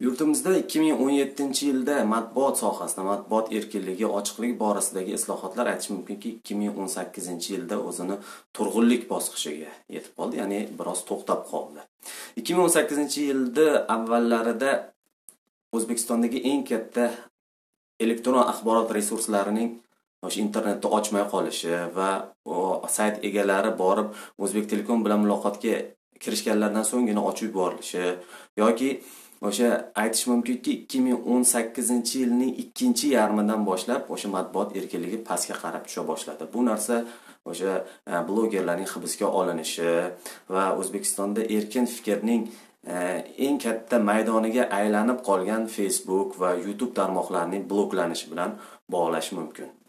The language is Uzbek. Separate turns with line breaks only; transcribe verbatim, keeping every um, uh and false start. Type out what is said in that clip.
Yurtimizda ikki ming o'n yettinchi yilda matbuot sohasida, matbuot erkinligi, ochiqlik borasidagi islohotlar aytish mumkinki, ikki ming o'n sakkizinchi yilda o'zini turg'unlik bosqichiga yetib qoldi, ya'ni biroz to'xtab qoldi. ikki ming o'n sakkizinchi yilda avvallarida O'zbekistondagi eng katta elektron axborot resurslarining o'sha internetni ochmay qolishi va sayt egalari borib O'zbek Telekom bilan muloqotga kirishganlardan so'nggina ochib yuborilishi yoki o'sha aytish mumkinki, ikki ming o'n sakkizinchi yilning ikkinchi yarmidan boshlab o'sha matbuot erkinligi pastga qarab tusha boshladi. Bu narsa o'sha blogerlarning hibsga olinishi va O'zbekistonda erkin fikrning eng katta maydoniga aylanib qolgan Facebook va YouTube tarmoqlarining bloklanishi bilan bog'lash mumkin.